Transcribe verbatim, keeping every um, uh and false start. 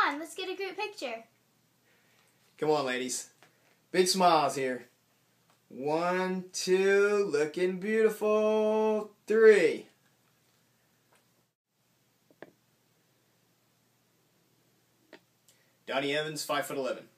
on, let's get a group picture. Come on, ladies. Big smiles here. One, two, looking beautiful. Three. Donnie Evans, five foot eleven.